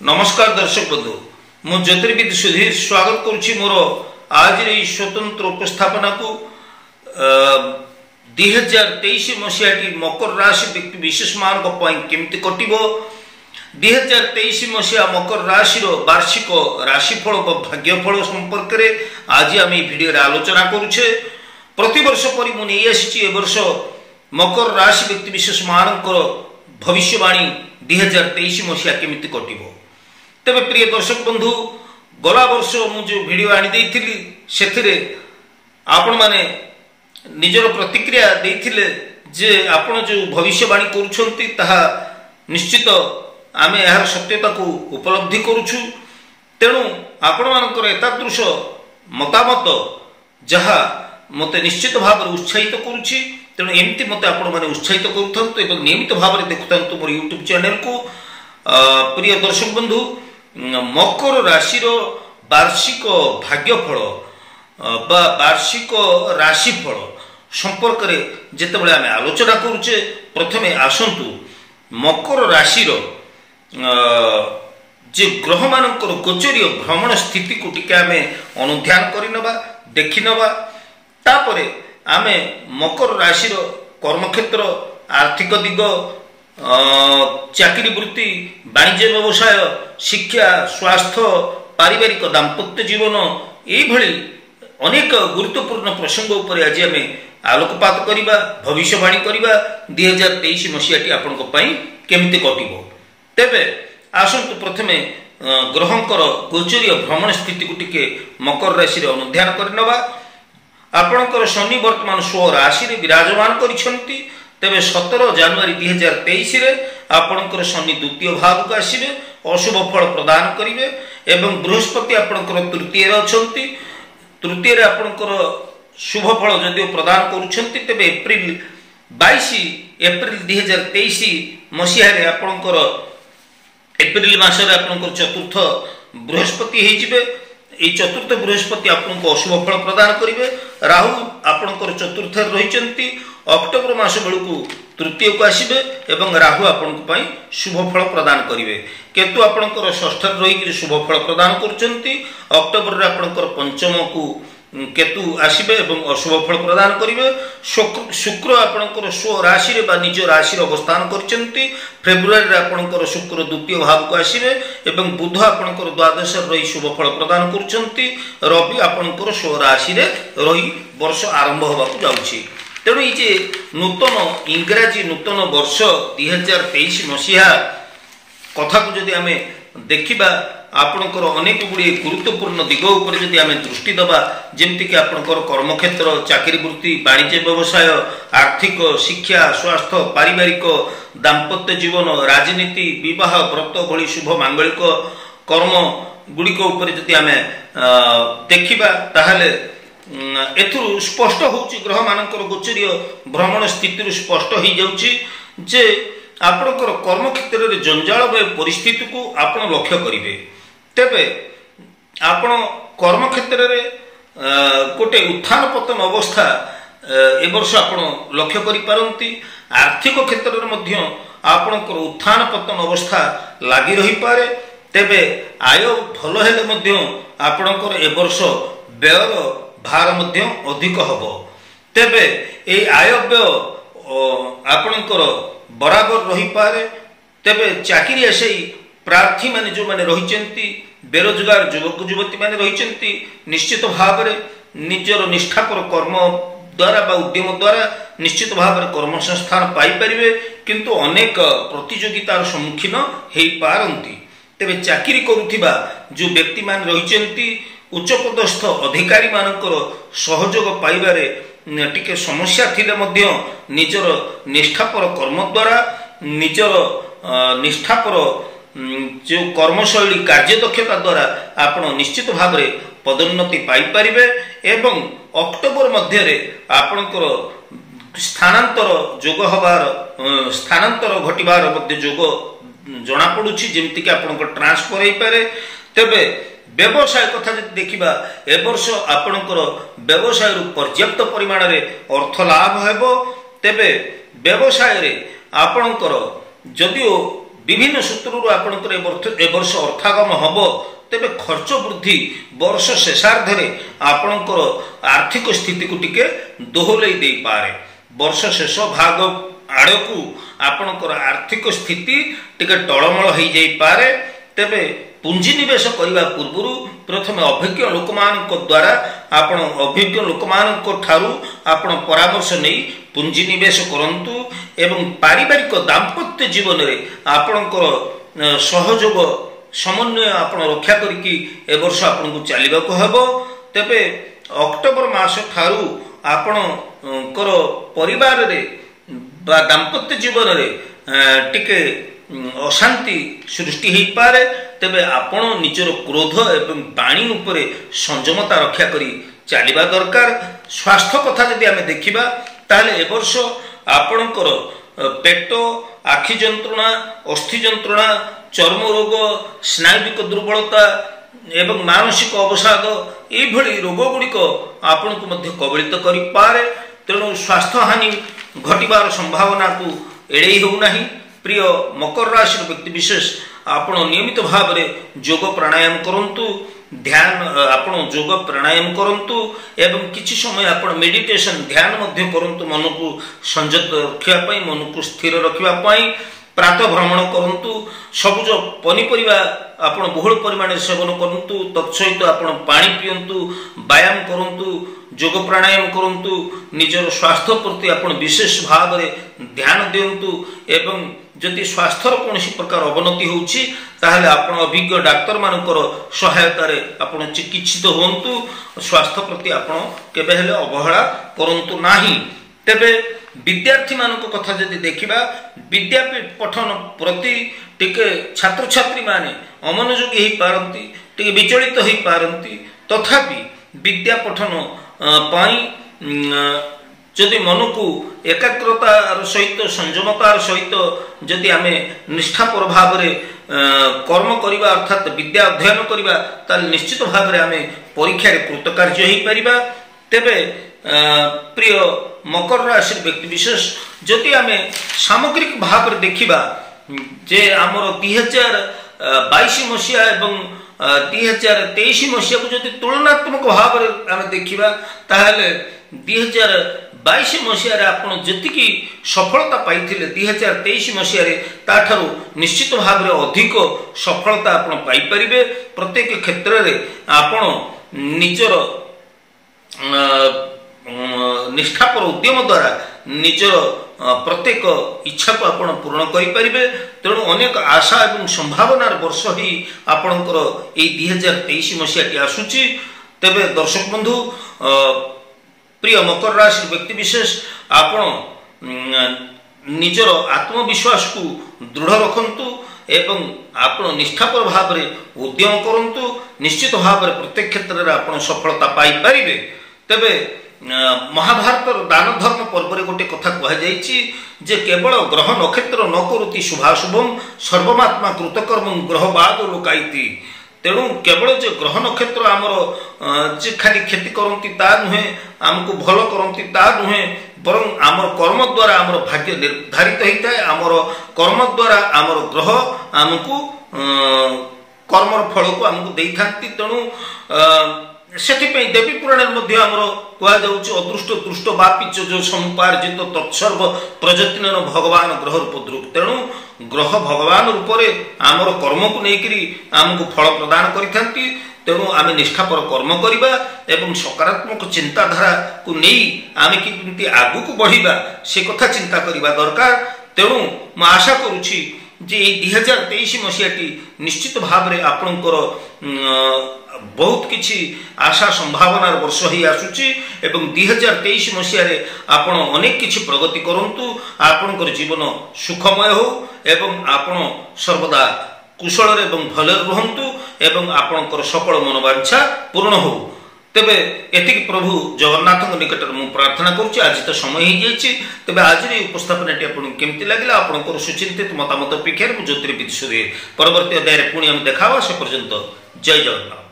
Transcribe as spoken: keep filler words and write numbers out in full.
नमस्कार दर्शक बंधु मु ज्योतिर्विद सुधीर स्वागत करुच्ची मोर आज स्वतंत्र उपस्थापना को दुई हजार तेईस मसीहाटी मकर राशि व्यक्ति विशेष मान केमती कटिबो दुई हजार तेईस मसीहा मकर राशि वार्षिक राशिफल भाग्यफल संपर्क में आज आम भिडियो आलोचना करुचे प्रतिवर्ष पर मुझे वर्ष मकर राशि व्यक्ति विशेष मान भविष्यवाणी दुई हजार तेईस मसीहा केमती कटिबो। तेरे प्रिय दर्शक बंधु गला वर्ष मुझे वीडियो आनी से आपण माने निजर प्रतिक्रिया देथिले जे आपण जो भविष्यवाणी करूछंती ताहा निश्चित आमे यार सत्यता को उपलब्धि करूछु। तेणु आपण मानकर एतादृश मतामत जहा मते निश्चित भाव उत्साहित करूछि। तेणु एमती मते आपण माने उत्साहित करूथंतु एवं नियमित भाव देखुथंतु मोर यूट्यूब चैनल को। प्रिय दर्शक बंधु मकर राशि वार्षिक भाग्यफल बा वार्षिक राशिफल संपर्क में जितेबाला आम आलोचना करुचे प्रथमे आसतु मकर राशि जे ग्रह मानकर गोचरीय भ्रमण स्थिति को टिके आम अनुध्यान करनबा देखिनबा। तापरे आमे मकर राशि कर्मक्षेत्र आर्थिक दिग चाकरी वृत्ति वाणिज्य व्यवसाय शिक्षा स्वास्थ्य पारिवारिक दाम्पत्य जीवन यही अनेक गुरुत्वपूर्ण प्रसंग उपर आज आम आलोकपात करवा भविष्यवाणी करवा दुई हजार तेईस मसीहाटी आपण केमती कटिबो। तेबे आसतु प्रथमे ग्रहंकर गोचरीय भ्रमण स्थिति को टिके मकर राशि अनुध्यान करनबा। आपणकर शनि वर्तमान स्व राशि विराजमान करिसेंती। तेबे सत्रह जनवरी दुई हजार तेईस आपणकर शनि द्वितीय भाव को आसवे अशुभ फल प्रदान करेंगे एवं बृहस्पति आपणकर तृतीय अच्छी तृतीय आपणकर शुभ फल जदिव प्रदान करुछंती। तेबे एप्रिल बाईस एप्रिल दुई हजार तेईस मसीह आपणकर एप्रिल मसरे आपणकर चतुर्थ बृहस्पति होइजिबे। ये चतुर्थ बृहस्पति आपको अशुभ फल प्रदान करेंगे। राहु आपणकर चतुर्थ रही अक्टोबर मास बेलू तृतीय को आसवे एवं राहु आपण शुभ फल प्रदान करेंगे। केतु आपणकर षष्ठ रही शुभ फल प्रदान कर अक्टोबर आपणकर पंचम को केतु आसवे एवं अशुभ फल प्रदान करेंगे। शुक्र आपणकर स्व राशि बा निज राशि अवस्थान करछंती। फेब्रुआरी आपणकर शुक्र द्वितीय भाव को आसवे एवं बुध आपणकर द्वादश रही शुभ फल प्रदान करछंती। रवि आपणकर स्व राशि रही वर्ष आरंभ होबाकू जाउछि। तेणु ये नूतन इंग्राजी नूतन वर्ष दुई हजार तेईस मसीहा कथा को जदि आम देखा आपणकर अनेक गुड़े गुरुत्वपूर्ण दिग उपर जदि आम दृष्टि दबा जेमती कि आपणकर कर्मक्षेत्र चाकरी वृत्ति वाणिज्य व्यवसाय आर्थिक शिक्षा स्वास्थ्य पारिवारिक दाम्पत्य जीवन राजनीति विवाह व्रत भली शुभ मांगलिक कर्म गुड़िक उपर जदि आम देखा ताहले एथुरु स्पष्ट होउची ग्रह मानकर गोचरीय भ्रमण स्थिति स्पष्ट हो जाउची जे आपणकर कर्म क्षेत्र में जंजालमय परिस्थिति को आपण लक्ष्य करिवे। तेबे आपण कर्म क्षेत्र में गोटे उत्थान पतन अवस्था ए वर्ष आपण लक्ष्य करि पारंती। आर्थिक क्षेत्र में मध्य आपणकर उत्थान पतन अवस्था लागि रही पारे। तेबे आय भल हेले मध्य आपणकर ए वर्ष व्यय भार मध्य अधिक हबो। तेबे ए आय व्यय आपणकर बराबर रही पारे। तेबे चाकरी आसे प्रार्थी माने जो माने रहिचंती बेरोजगार युवक युवती माने रहिचंती निश्चित भाव में निजर निष्ठापर कर्म द्वारा बा उद्यम द्वारा निश्चित भाव में कर्म संस्थान पाई परिवे किंतु अनेक प्रतियोगितार सम्मुखीन हेई पारंती। तेबे चाकरी करुथिबा जो व्यक्ति मान रहिचंती उच्चपदस्थ अधिकारी मानकर सहयोग पाइबारे टिके समस्या थिले मध्य निजर निष्ठापर कर्म द्वारा निजर निष्ठापर जो कर्मशैली कार्यदक्षता द्वारा आपण निश्चित भाव में पदोन्नति पाई परिबे एवं अक्टोबर मध्य आपणकर स्थानांतर जोग हबार स्थानांतर घटिबार मध्य जोग जना पड़ुछि जेमति कि आपणकर ट्रांसफर होई पारे। तेबे व्यवसाय कथा जब देखा ए वर्ष आपणकर व्यवसाय पर्याप्त परिमाण रे अर्थ लाभ हेबो। तेबे व्यवसाय रे आपणकर जदिओ विभिन्न सूत्रु आपंकर ए वर्ष अर्थागम हम तेबे खर्च वृद्धि वर्ष शेषार्धे आपणकर आर्थिक स्थिति को टिके दोहलई दे पारे। वर्ष शेष भाग आड़कू आपणकर आर्थिक स्थिति टिके टळमळ हो जाई पारे। तेबे पुंजी निवेश करने पूर्व प्रथम अभिज्ञ लोक द्वारा आपण अभिज्ञ लोक आपण परामर्श नहीं पुंजी निवेश करंतु एवं पारिवारिक दाम्पत्य जीवन में आपणकर सहयोग समन्वय आपण रक्षा करिकी ए वर्ष आपण को चलबा को हबो। तेबे अक्टोबर मास ठारू आपणकर परिवार रे बा दाम्पत्य जीवन रे टिके अशांति सृष्टि हो पारे। तेबे आपण निजर क्रोध एवं पानी उपरे संयमता रक्षा करी चलवा दरकार। स्वास्थ्य कथा जदि आमे देखिबा ताले ए वर्ष आपणकर पेट आखि जंत्रणा अस्थि जंत्रणा चर्म रोग स्नायुविक दुर्बलता एवं मानसिक अवसाद यही रोग गुड़िक आपण को मध्य कबलित करि पारे। तेणु स्वास्थ्य हानि घटिबार संभावना को एड़े होना। प्रिय मकर राशि व्यक्ति विशेष आपण नियमित भाव में योग प्राणायाम करंतु ध्यान आपण योग प्राणायाम करंतु एवं किछि समय आपण मेडिटेशन ध्यान मध्य करंतु मन को संयत रखिया पई मन को स्थिर रखिया पई प्रातः भ्रमण करंतु सबुज पनीपरिया आपण बहुल परिमाण सेवन करंतु तत्सहित आपण पानी पियंतु व्यायाम करंतु योग प्राणायाम करंतु निजर स्वास्थ्य प्रति आपण विशेष भाव में ध्यान दियंतु एवं जदि स्वास्थ्यर कौन प्रकार अवनति होउछि ताहले आपण अभिज्ञ डाक्टर मानकर सहायता रे आपण चिकित्सित होंतु। स्वास्थ्य प्रति आपण केबे हेले अवहेला करंतु नाही। तेबे विद्यार्थी मानक कथा जदि देखिबा विद्यापीठ पठन प्रति टिके छात्र छात्री माने अमनोयोगी हो पारंती टिके विचलित हो पारंती। तथापि विद्या पठन पाई जदि मन को एकाग्रतार सहित संयमतार सहित जदि आमे निष्ठापर भाव में कर्म करवा अर्थात विद्या अध्ययन करवा ताल निश्चित भाव में आमे परीक्षा कृतकार्य हो पारिबा। तेबे प्रिय मकर राशि व्यक्ति विशेष जदि आमे सामग्रिक भाव में देखिबा जे आमर दुई हजार बाईस मसीहा एवं दुई हजार तेईस मसीहा को जदि तुलनात्मक भाव में आमे देखिबा ताहले दुई हजार बाईस मसीह आपड़ जी सफलता पाई दुई हजार तेईस मसीह निश्चित भाव में अधिक सफलता आप पाइपर। प्रत्येक क्षेत्र में आपण निजर निष्ठापर उद्यम द्वारा निजर प्रत्येक इच्छा को आपण पूर्ण करें। तेणु अनेक आशा और संभावनार वर्ष ही आपणकर दुई हजार तेईस मसीह आसूची। तेबे दर्शक बंधु प्रिय मकर राशि व्यक्ति विशेष आपण निजर आत्मविश्वास को दृढ़ रखंतु एवं आपण निष्ठापर भाव में उद्यम करंतु। निश्चित भाव में प्रत्येक क्षेत्र में आपण सफलता पाई परिबे। तेबे महाभारत दान धर्म पर्व रे गोटे कथा कह जायछि जे केवल ग्रह नक्षत्र न करुति शुभाशुभम सर्वमात्मा कृतकर्म ग्रहवाद लोकाइति। तेणु केवल जो ग्रह नक्षत्र आमर जे खाली क्षति करती ता नुहे आमको भल करती ता नुहे बरं आमर कर्म द्वारा आमर भाग्य निर्धारित होता है। आमर कर्म द्वारा आमर ग्रह आमको कर्मर फल को आमको दे था। तेणु से देवी पुराण आमर कहुच अदृष्ट दृष्ट बापिच जो समुपार्जित तत्सर्व प्रजतिन भगवान ग्रह रूप द्रुक। तेणु ग्रह भगवान रूप आमर कर्म को लेकरी आमको फल प्रदान करिथांती। तेणु आमे निष्ठापर कर्म करवा एवं सकारात्मक चिंताधारा को नहीं आमे किंति आगु को बढ़िबा से कथा चिंता करवा दरकार। तेणु मु आशा करुछि जे दुई हजार तेईस मसीहाटी निश्चित भाव में आपणकर बहुत किछि आशा संभावनार वर्ष ही आसुची एवं दुई हजार तेईस मसीह आपण अनेक किछि प्रगति करंतु। आपणकर जीवन सुखमय हो एवं आपण सर्वदा कुशल एवं भले रुहंतु एवं आपणकर सकल मनोवांछा पूर्ण हो। तेबे एतिक प्रभु जगन्नाथ निकट में प्रार्थना करुच्ची। आज तो समय ही जाइए। तेबे आज उपस्थापन आपको केमती लगे आपंकर सुचिंतित मतामत अपेक्षा ज्योतिर्विद सूर्य परवर्ती अध्याय पुणी आम देखा से पर्यंत जय जगन्नाथ।